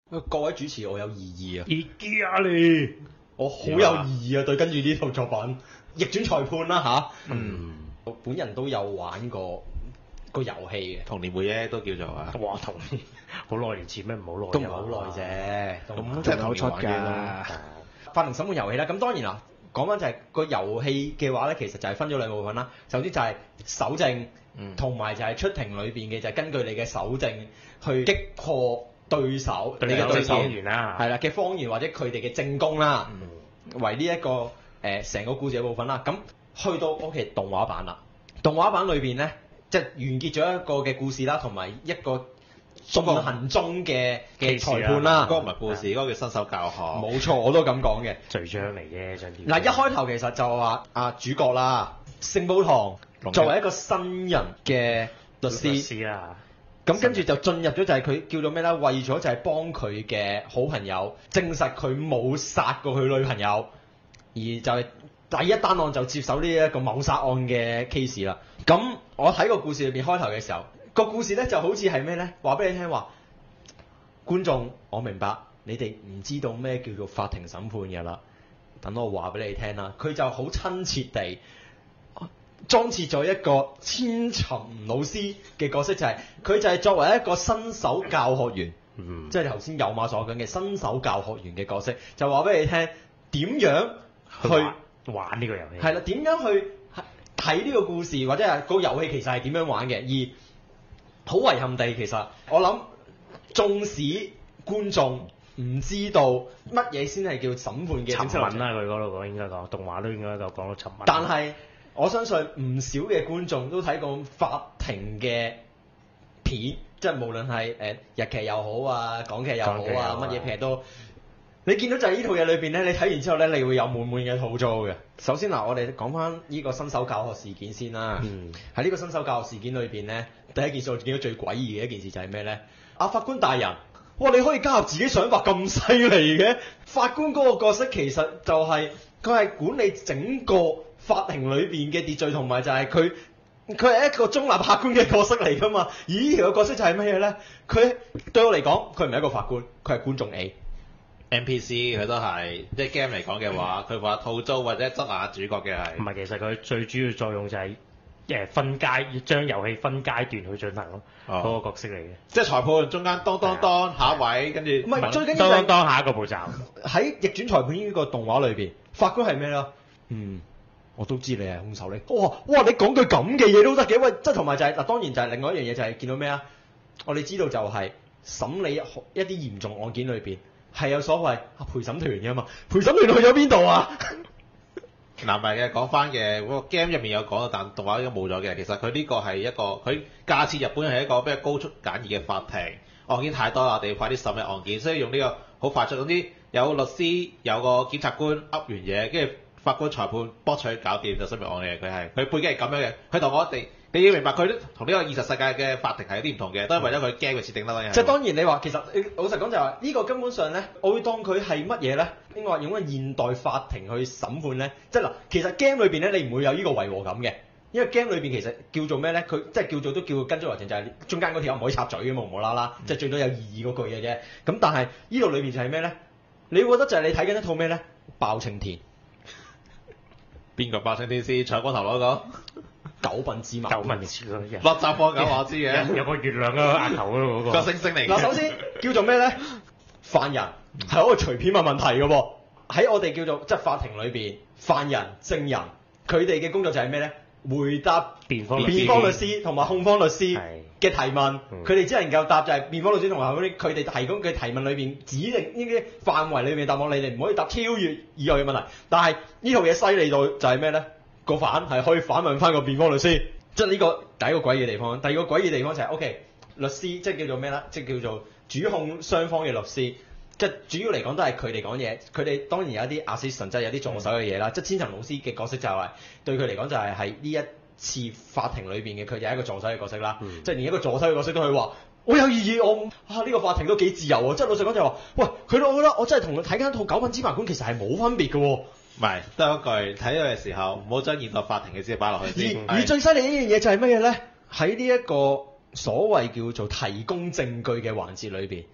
各位主持，我有異議啊！ 異議啊你！ 我好有異議啊！對跟住呢套作品逆轉裁判啦我本人都有玩過個遊戲嘅， 童年回憶都叫做啊。 哇，童年好耐年前咩？唔好耐， 都唔係好耐啫。 咁即係有出童年玩㗎。 法庭審判遊戲啦，咁當然啦，講翻就係個遊戲嘅話咧，其實就係分咗兩部分啦。首先就係搜證，同埋就係出庭裏邊嘅就係根據你嘅搜證去擊破對手，你嘅對手方言啦， 係啦嘅方言或者佢哋嘅證供啦，為呢一個成個故事嘅部分啦。咁去到 OK 動畫版啦，動畫版裏邊咧即係完結咗一個嘅故事啦，同埋一個進行中嘅裁判啦。 嗰個唔係故事，嗰個叫新手教學。 冇錯，我都咁講嘅。 序章嚟嘅張嗱，一開頭其實就話主角啦，聖寶堂作為一個新人嘅律師啦。 咁跟住就進入咗就係佢叫做咩咧？為咗就係幫佢嘅好朋友證實佢冇殺過佢女朋友，而就係第一單案就接手呢一個謀殺案嘅 case 啦。咁我睇個故事裏邊開頭嘅時候，個故事咧就好似係咩咧？話俾你聽話，觀眾我明白你哋唔知道咩叫做法庭審判嘅啦。等我話俾你聽啦，佢就好親切地裝設咗一個千尋老師嘅角色，就係佢就係作為一個新手教學員，即係頭先有馬所講嘅新手教學員嘅角色，就話俾你聽點樣去玩呢個遊戲。 係啦，點樣去睇呢個故事，或者係個遊戲其實係點樣玩嘅。而好遺憾地，其實我諗，縱使觀眾唔知道乜嘢先係叫審判嘅尋問啦，佢嗰度講應該講動畫都應該講到尋問。 但係我相信唔少嘅觀眾都睇過法庭嘅片，即係無論係日劇又好啊、港劇又好啊，乜嘢劇都，你見到就係呢套嘢裏邊咧，你睇完之後咧，你會有滿滿嘅吐槽嘅。首先嗱，我哋講翻呢個新手教學事件先啦。喺呢個新手教學事件裏邊咧，第一件事我見到最詭異嘅一件事就係咩咧？法官大人，哇！你可以加入自己想法咁犀利嘅？法官嗰個角色其實就係佢係管理整個法庭裏邊嘅秩序，同埋就係佢係一個中立客觀嘅角色嚟㗎嘛。而呢條角色就係乜嘢咧？佢對我嚟講，佢唔係一個法官，佢係觀眾 NPC 佢都係，即係 game 嚟講嘅話，佢話套租或者執下主角嘅係。 唔係，其實佢最主要作用就係分階，要將遊戲分階段去進行咯。嗰個角色嚟嘅。 即係裁判中間當下一位，跟住唔係最緊要就係當下一個步驟。 喺逆轉裁判呢個動畫裏邊，法官係咩啦？我都知你係兇手咧。哇！你講句咁嘅嘢都得嘅，喂！即係同埋就係嗱，當然就係另外一樣嘢就係見到咩啊？我哋知道就係審理一啲嚴重案件裏邊係有所謂陪審團嘅嘛。陪審團去咗邊度啊？ 嗱，唔係嘅，講翻嘅嗰個 game 入面有講，但動畫已經冇咗嘅。其實佢呢個係一個佢假設日本係一個比較高速簡易嘅法庭，案件太多啦，我哋要快啲審理案件，所以用呢個好快速。總之有律師有個檢察官噏完嘢，跟住法官裁判博取搞掂就審理案嘅。佢背景係咁樣嘅。佢同我哋你要明白，佢同呢個現實世界嘅法庭係有啲唔同嘅，都係為咗佢 game 嘅設定啦。 即係當然你話其實老實講就係話呢個根本上咧，我會當佢係乜嘢咧？應該話用個現代法庭去審判咧，即係嗱，其實 game 裏邊咧你唔會有呢個違和感嘅，因為 game 裏邊其實叫做咩咧？佢即係叫做都叫跟足流程，就係中間嗰條唔可以插嘴嘅嘛，無啦啦，即係最多有意義嗰句嘅啫。咁但係呢度裏邊就係咩咧？你會覺得就係你睇緊一套咩咧？包青天。 邊個包青天先？搶光頭嗰個？ 九品芝麻官。九品落閘放狗我知嘅。 有個月亮嘅額頭嗰個。 個星星嚟嘅。 嗱，首先叫做咩咧？犯人係可以隨便問問題嘅喎。喺我哋叫做即係法庭裏邊，犯人、證人佢哋嘅工作就係咩咧？回答辯方律師同埋控方律師嘅提問，佢哋只能夠答就係辯方律師同埋佢哋提供嘅提問裏邊指定呢啲範圍裏面嘅答案，你哋唔可以答超越以外嘅問題。但係呢套嘢犀利到就係咩咧？個犯係可以反問翻個辯方律師，即係呢個第一個詭異嘅地方。第二個詭異地方就係 OK 律師，即係叫做咩咧？即係叫做主控雙方嘅律師。即係主要嚟講都係佢哋講嘢，佢哋當然有一啲 assistant，即係有啲助手嘅嘢啦。即係千尋老師嘅角色就係對佢嚟講就係喺呢一次法庭裏邊嘅佢就係一個助手嘅角色啦。即係連一個助手嘅角色都可以話我有異議，我呢個法庭都幾自由喎。即係老實講就係話，喂佢都覺得我真係同佢睇緊一套九品芝麻官其實係冇分別嘅喎。 唔係，都係嗰句睇到嘅時候，唔好將現代法庭嘅資料擺落去先。 而最犀利呢樣嘢就係乜嘢咧？喺呢一個所謂叫做提供證據嘅環節裏邊，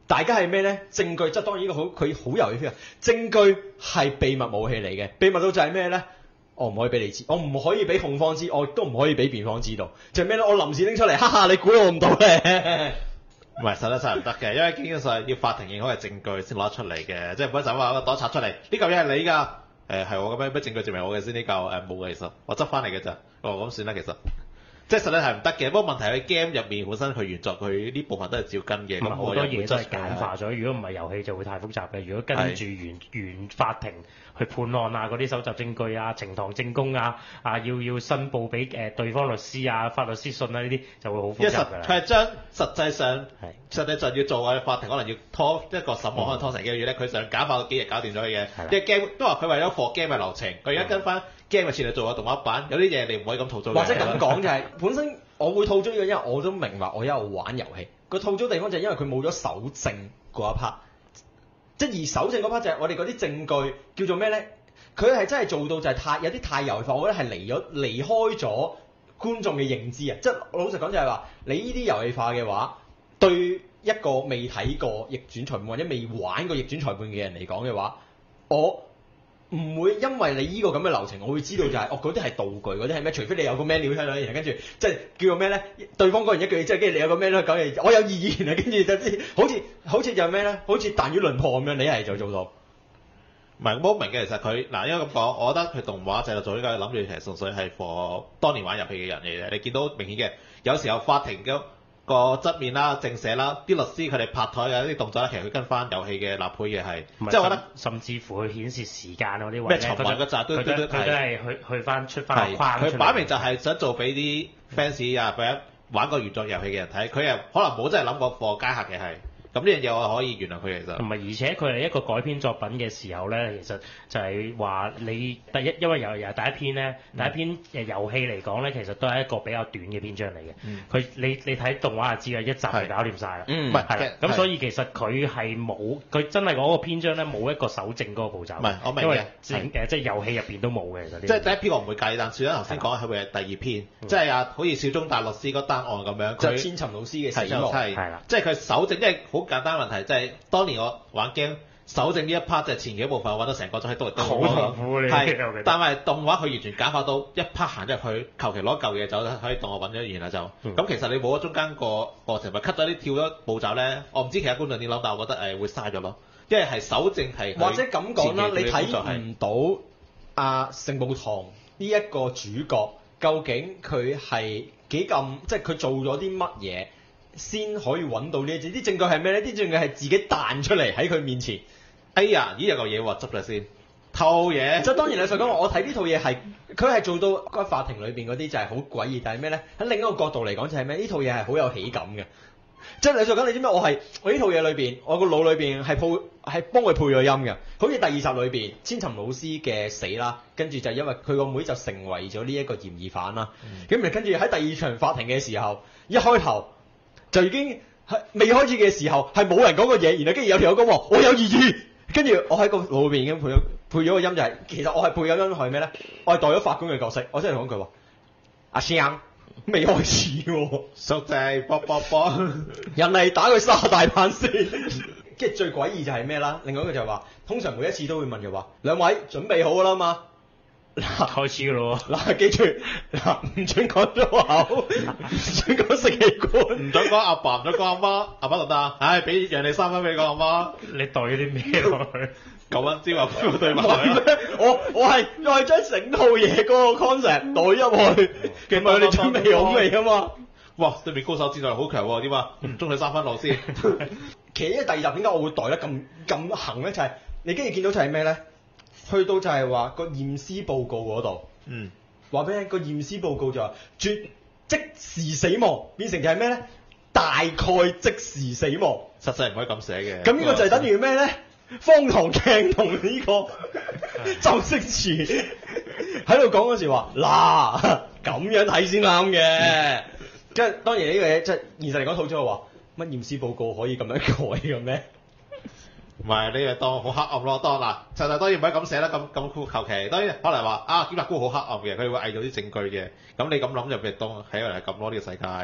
大家係咩咧？證據即係當然呢個佢好遊戲啊！證據係秘密武器嚟嘅，秘密到就係咩咧？我唔可以俾你知，我唔可以俾控方知，我亦都唔可以俾辯方知道。就係咩咧？我臨時拎出嚟，哈哈！你估我唔到咧。 唔係實質上唔得嘅，因為基本上要法庭認可嘅證據先攞得出嚟嘅，即係唔可以就咁話個袋拆出嚟，呢嚿嘢係你㗎，係我嘅咩證據證明我嘅先呢嚿冇嘅，其實我執翻嚟嘅咋，咁算啦其實。即係實際係唔得嘅，不過問題喺 game 入面本身佢原作佢呢部分都係照跟嘅，咁好多嘢都係簡化咗。如果唔係遊戲就會太複雜嘅。如果跟住原法庭去判案啊，嗰啲搜集證據啊、呈堂證供啊、要申報俾對方律師啊、法律師信啊呢啲就會好複雜㗎啦。 佢係將實際上要做嘅法庭可能要拖一個審案可能拖成幾個月咧，佢想簡化到幾日搞掂咗嘅嘢。因為 game 都話佢為咗 for game 嘅流程，佢而家跟翻 game 嘅設計做個動畫版，有啲嘢你唔可以咁套租。 或者咁講就係本身我會套租呢個，因為我都明白我一路玩遊戲個套租地方就係因為佢冇咗搜證嗰一 part，即係而搜證嗰 part 就係我哋嗰啲證據叫做咩咧？佢係真係做到就係有啲太遊戲化，我覺得係離開咗觀眾嘅認知啊！即係老實講就係話，你呢啲遊戲化嘅話，對一個未睇過逆轉裁判或者未玩過逆轉裁判嘅人嚟講嘅話，我唔會因為你呢個咁嘅流程，我會知道就係嗰啲係道具，嗰啲係咩？除非你有個 menu 出嚟，然後跟住即係叫做咩咧？對方講完一句嘢之後，跟住你有個 menu 講嘢，我有異議啊，跟住就知好似就係咩咧？好似彈丸論破咁樣，你係就做到。 唔係我明嘅，其實佢嗱應該咁講，我覺得佢動畫製作組應該諗住其實純粹係 for 當年玩遊戲嘅人嚟嘅。你見到明顯嘅，有時候法庭嘅個側面啦、正寫啦，啲律師佢哋拍台嘅啲動作咧，其實佢跟翻遊戲嘅立配嘅係，即係我覺得甚至乎佢顯示時間嗰啲位咩尋日嗰集都係去翻出翻個框出嚟。 佢擺明就係想做俾啲 fans 啊，或者玩過原作遊戲嘅人睇，佢又可能冇真係諗過貨街客嘅係。咁呢樣嘢我可以原諒佢其實。 唔係，而且佢係一個改編作品嘅時候咧，其實就係話你因為由第一篇咧，第一篇遊戲嚟講咧，其實都係一個比較短嘅篇章嚟嘅。佢你睇動畫就知啦，一集就搞掂晒啦。 唔係係啦， 咁所以其實佢係冇，佢真係嗰個篇章咧冇一個搜證嗰個步驟。 唔係，我明嘅。 因為即係遊戲入邊都冇嘅其實。 即係第一篇我唔會計，但算啦頭先講係會係第二篇，即係好似小中大律師嗰單案咁樣， 就千尋老師嘅死亡係啦，即係佢搜證，即係好簡單問題，即係當年我玩 game 搜證呢一 part 就係前幾部分，我揾到成個鐘喺度好痛苦你係，但係動畫佢完全簡化到一 part 行入去，求其攞嚿嘢走可以當我揾咗，然後就咁。其實你冇咗中間個過程，咪 cut 咗啲跳咗步驟咧。我唔知其他觀眾點諗，但係我覺得會嘥咗咯，因為係搜證係或者咁講啦，你睇唔到阿聖母堂呢一個主角究竟佢係幾咁，即係佢做咗啲乜嘢先可以揾到呢一啲證據係咩咧？啲證據係自己彈出嚟喺佢面前。 哎呀，呢有嚿嘢喎，執咗先偷嘢。 即係當然你所講，我睇呢套嘢係佢係做到嗰法庭裏邊嗰啲就係好詭異，但係咩咧？喺另一個角度嚟講就係咩？呢套嘢係好有喜感嘅。即係你所講，你知唔知我呢套嘢裏邊，我個腦裏邊係幫佢配咗音嘅。好似第二集裏邊千尋老師嘅死啦，跟住就因為佢個妹就成為咗呢一個嫌疑犯啦。咁跟住喺第二場法庭嘅時候，一開頭就已經係未開始嘅時候係冇人講過嘢，然後跟住有條友講話我有異議，跟住我喺個腦裏邊已經配咗個音，就係其實我係配咗音係咩咧？我係代咗法官嘅角色，我真係講句話，阿生未開始喎， 叔仔卜卜卜， 人哋打佢沙大棒先，跟住最詭異就係咩啦？另外一個就係話，通常每一次都會問嘅話，兩位準備好㗎啦嘛？ 嗱，開始㗎咯喎！ 嗱，記住嗱，唔准講粗口，唔准講性器官， 唔准講阿爸，唔准講阿媽，阿媽得唔得啊？唉，讓你3分俾你講阿媽。 你袋咗啲咩落去 ？9蚊招啊！對白。 我係將整套嘢嗰個 concept 袋入去，其實你準備好未啊嘛？ 哇！對面高手戰鬥力好強喎，點啊？中佢3分落先。 其實因為第二集點解我會袋得咁行咧？就係你跟住見到就係咩咧？去到就係話個驗屍報告嗰度，話俾你個驗屍報告就話即時死亡，變成就係咩咧？大概即時死亡， 實際唔可以咁寫嘅。 咁呢個就係等於咩咧？方唐鏡同呢個周星馳喺度講嗰時話嗱咁樣睇先啱嘅，即係當然呢個嘢即係現實嚟講，套咗話乜驗屍報告可以咁樣改嘅咩？ 唔係你係當好黑暗咯，當嗱，實際當然唔可以咁寫啦，咁求其。當然可能話檢察官好黑暗嘅，佢會偽造啲證據嘅。咁你咁諗就咪當係因為係咁咯，呢個世界。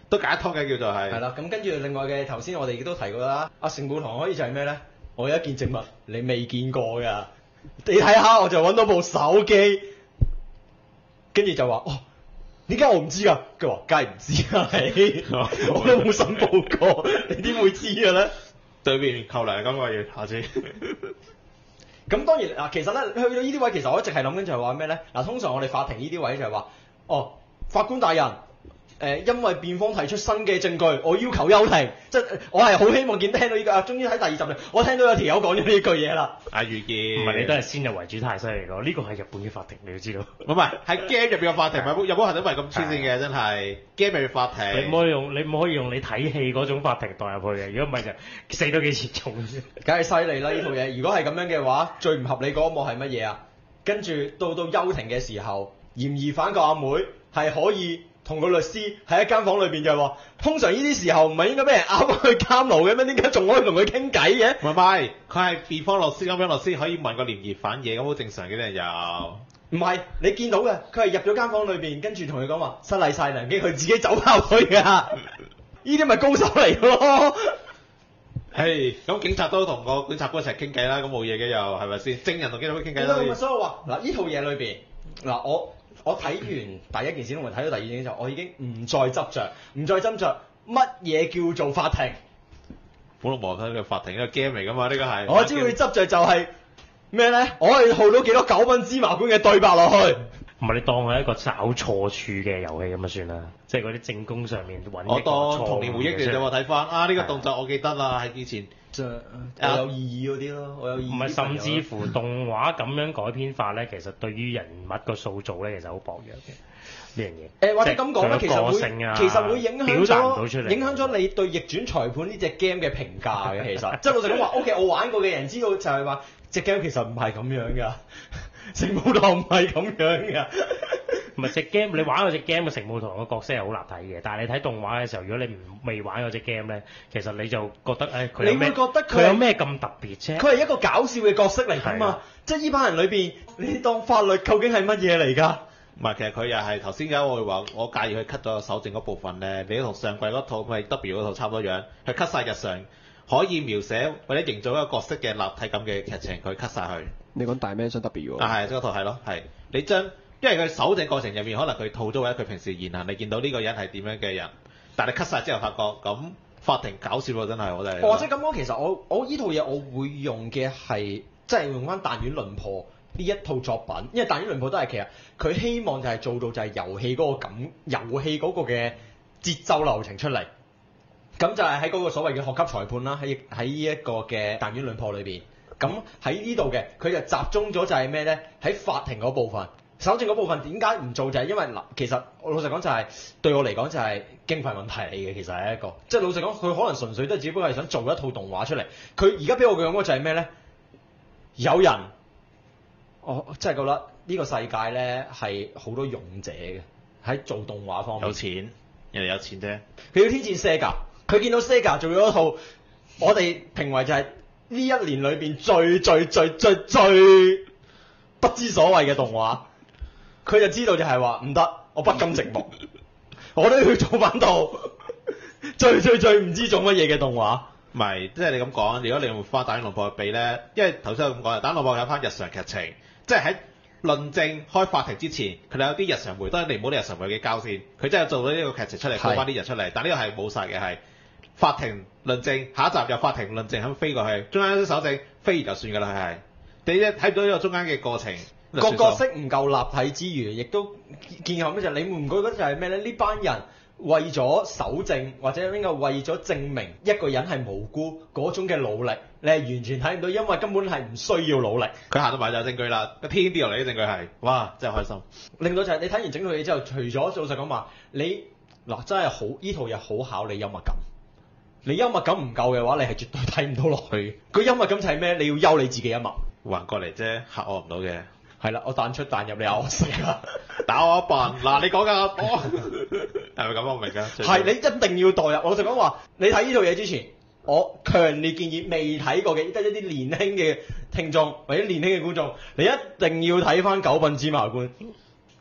都解得通嘅叫做係。 係啦，咁跟住另外嘅頭先我哋亦都提過啦，阿聖母堂可以就係咩咧？我有一件植物你未見過㗎，你睇下我就揾到部手機，跟住就話哦。點解我唔知㗎？佢話：梗係唔知啦，你我都冇申報過，你點會知嘅咧？ 對面扣糧咁我要下次。 咁當然嗱，其實咧去到呢啲位，其實我一直係諗緊就係話咩咧？嗱，通常我哋法庭呢啲位就係話，哦，法官大人。因為辯方提出新嘅證據，我要求休庭。即係我係好希望聽到呢句啊！終於喺第二集咧，我聽到有條友講咗呢句嘢啦。 阿遇見， 唔係你都係先入為主太犀利咯，呢個係日本嘅法庭你要知道。 唔係係 game 入邊嘅法庭，日本法庭唔係咁黐線嘅，真係 game 入邊法庭。 你唔可以用你睇戲嗰種法庭代入去嘅，如果唔係就死都幾嚴重先。 梗係犀利啦！呢套嘢，如果係咁樣嘅話，最唔合理嗰一幕係乜嘢啊？跟住到休庭嘅時候，嫌疑犯個阿妹係可以。同個律師喺一間房裏邊就係話，通常呢啲時候唔係應該俾人啱去監牢嘅咩？點解仲可以同佢傾偈嘅？ 唔係，佢係辯方律師，咁樣律師可以問個嫌疑犯嘢，咁好正常嘅啲人有。 唔係，你見到嘅，佢係入咗間房裏邊，跟住同佢講話失禮晒良機，佢自己走out去㗎。呢啲咪高手嚟咯。 係，咁警察都同個警察官一齊傾偈啦，咁冇嘢嘅又係咪先？證人同警察官傾偈啦。 所以我話嗱，呢套嘢裏邊嗱我睇完第一件事同埋睇到第二件事之後，我已經唔再執着乜嘢叫做法庭。 普羅摩睇嘅法庭一個 game 嚟㗎嘛，呢個係。 我只會執着就係咩咧？我可以耗到幾多九品芝麻官嘅對白落去？ 唔係你當係一個找錯處嘅遊戲咁就算啦，即係嗰啲證供上面揾。 我當童年回憶嚟啫喎，睇翻啊呢個動作我記得啦，喺以前。 我有意義嗰啲咯，我有意義。 唔係，甚至乎動畫咁樣改編法咧，其實對於人物個塑造咧，其實好薄弱嘅呢樣嘢。 或者咁講咧，其實會影響咗你對逆轉裁判呢隻 game 嘅評價嘅。其實即係老實講話，OK，我玩過嘅人知道就係話隻 game 其實唔係咁樣㗎，聖母堂唔係咁樣㗎。 唔係隻 game，你玩嗰隻 game 嘅聖母堂個角色係好立體嘅，但係你睇動畫嘅時候，如果你未玩嗰隻 game 咧，其實你就覺得佢有咩？你會覺得佢有咩咁特別啫？佢係一個搞笑嘅角色嚟㗎嘛，即係呢班人裏邊，你當法律究竟係乜嘢嚟㗎？ 唔係，其實佢又係頭先我話我介意佢 cut 咗手證嗰部分咧，你同上季嗰套咪 W 嗰套差唔多樣，佢 cut 晒日常可以描寫或者營造一個角色嘅立體感嘅劇情，佢 cut 晒佢。 你講大 Dimension W 啊？係嗰套係咯，係你將。因為佢搜證過程入面，可能佢套咗或者佢平時言行，你見到呢個人係點樣嘅人，但係 cut 晒之後發覺，咁法庭搞笑喎，真係我真係。 或者咁講，其實我依套嘢我會用嘅係，即係用翻《彈丸論破》呢一套作品，因為《彈丸論破》都係其實佢希望就係做到就係遊戲嗰個感，遊戲嗰個嘅節奏流程出嚟。咁就係喺嗰個所謂嘅學級裁判啦，喺呢一個嘅《彈丸論破》裏邊，咁喺呢度嘅佢就集中咗就係咩咧？喺法庭嗰部分。搜證嗰部分點解唔做就係因為嗱，其實我老實講就係對我嚟講就係經費問題嚟嘅，其實係一個，即係老實講佢可能純粹都係只不過係想做一套動畫出嚟。佢而家俾我嘅感覺就係咩咧？有人，我真係覺得呢個世界咧係好多勇者嘅喺做動畫方面。 有錢，人哋有錢啫。 佢要挑戰 Sega，佢見到 Sega 做咗一套我哋評為就係呢一年裏邊最不知所謂嘅動畫。佢就知道就係話唔得，我不甘寂寞，我都要做翻套最唔知做乜嘢嘅動畫。 唔係，即係你咁講，如果你用翻《彈丸論破》去比咧，因為頭先我咁講，《彈丸論破》有翻日常劇情，即係喺論證開法庭之前，佢哋有啲日常回，當然你唔好啲日常回嘅交先，佢真係做到呢個劇情出嚟，放翻啲人出嚟。但呢個係冇晒嘅，係法庭論證，下一集又法庭論證，咁飛過去，中間啲手證飛就算㗎啦，係。你睇唔到呢個中間嘅過程。 個角色唔夠立體之餘，亦都見後咩就係你會唔覺得就係咩咧？呢班人為咗搜證或者應該為咗證明一個人係無辜嗰種嘅努力，你係完全睇唔到，因為根本係唔需要努力。佢行到埋就有證據啦，個天跌落嚟啲證據係，哇！真係開心。 令到就係你睇完整套嘢之後，除咗老實講話，你嗱真係好呢套嘢好考你幽默感。你幽默感唔夠嘅話，你係絕對睇唔到落去。個幽默感就係咩？你要休你自己一默。 還過嚟啫，嚇我唔到嘅。 係啦，我彈出彈入你咬我食啊！ 打我一棒嗱，你講㗎，我係咪咁？我明㗎。 係你一定要代入。我就講話，你睇呢套嘢之前，我強烈建議未睇過嘅，得一啲年輕嘅聽眾或者年輕嘅觀眾，你一定要睇翻《九品芝麻官》。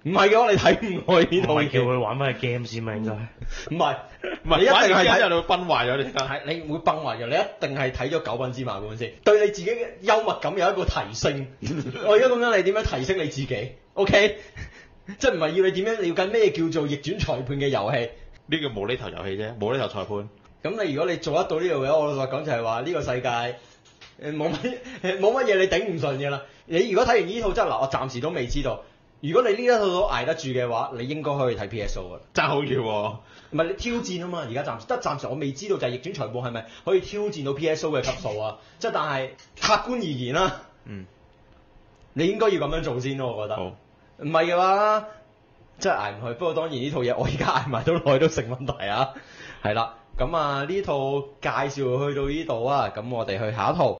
唔係嘅話，你睇唔開呢套唔係叫嘢。 佢玩翻個 game 先嘛，應該。 唔係， 唔係你一定係睇之後你會崩壞咗你間。 係你會崩壞嘅，你一定係睇咗九品芝麻官先，對你自己嘅幽默感有一個提升。我而家講緊你點樣提升你自己，OK？即係唔係要你點樣了解咩叫做逆轉裁判嘅遊戲？ 呢個無厘頭遊戲啫，無厘頭裁判。 咁你如果你做得到呢度嘅話，我老實講就係話呢個世界冇乜嘢你頂唔順嘅啦。你如果睇完呢套真係嗱，我暫時都未知道。如果你呢一套都捱得住嘅話，你應該可以睇 PSO 㗎啦。 爭好遠喎。 唔係你挑戰啊嘛，而家暫時我未知道就係逆轉裁判係咪可以挑戰到 PSO 嘅級數啊？即係但係客觀而言啦，你應該要咁樣做先咯，我覺得。 好。 唔係嘅話，真係捱唔去。不過當然呢套嘢我而家捱埋到耐都成問題啊。係啦，咁啊呢套介紹去到呢度啊，咁我哋去下一套。